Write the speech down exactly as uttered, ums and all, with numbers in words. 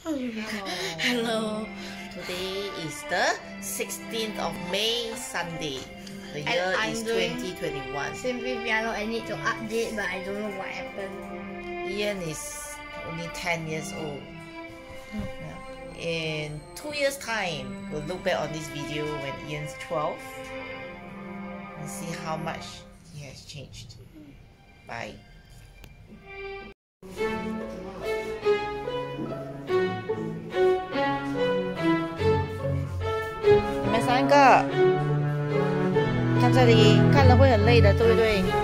Hello. Today is the sixteenth of May, Sunday. The year is twenty twenty-one. Simply piano, I need to update, but I don't know what happened. Ian is only ten years old. Yeah. In two years' time, we'll look back on this video when Ian's twelve and see how much he has changed. Bye.你们三个看这里，看了会很累的，对不对？